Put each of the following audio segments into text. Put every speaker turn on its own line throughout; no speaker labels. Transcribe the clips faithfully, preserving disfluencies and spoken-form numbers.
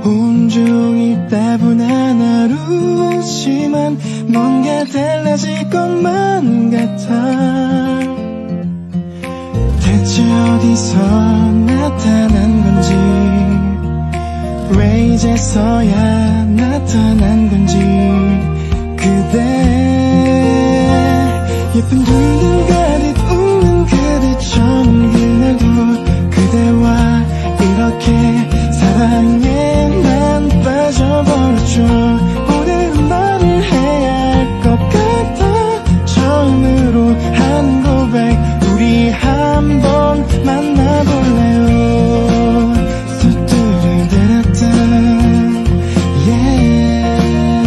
온종일 따분한 하루지만 뭔가 달라질 것만 같아. 대체 어디서 나타난 건지, 왜 이제서야 나타난 건지. 그대 예쁜 두 눈 가득 웃는 그대 처음 그날도 그대와 이렇게 사랑에 난 빠져버렸죠. 오늘은 말을 해야 할 것 같아. 처음으로 한 고백, 우리 한번 만나볼래요. 수뚜루뚜루뚜 yeah.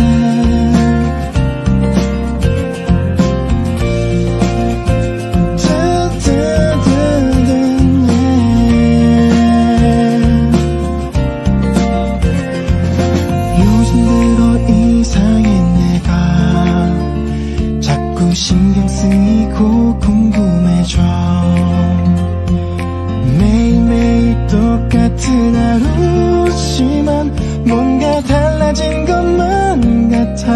신경 쓰이고 궁금해져. 매일매일 똑같은 하루지만 뭔가 달라진 것만 같아.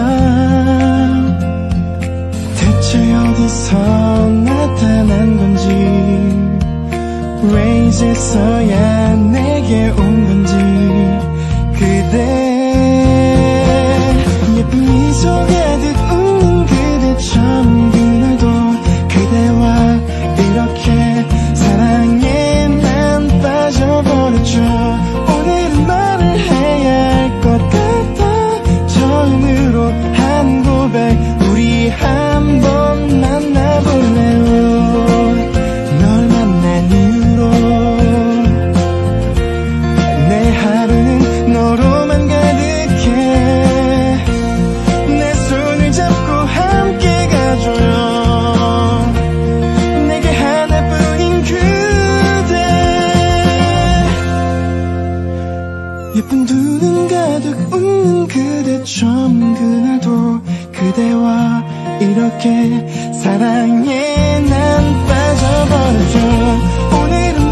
대체 어디서 나타난 건지, 왜 이제서야 내게 온 건지. 그대 예쁜 미소 가득 웃는 그대 처음 그날도 그대와 이렇게 사랑에 난 빠져버렸죠. 오늘은 말을 해야 할 것 같아. 처음으로 한 고백, 우리 한번 만나볼래요. 널 만난 이후로 내 하루는 너로만 가득해. 내게 하나뿐인 그대, 예쁜 두 눈 가득 웃는 그대 처음 그날도 그대와 이렇게 사랑에 난 빠져버렸죠. 오늘은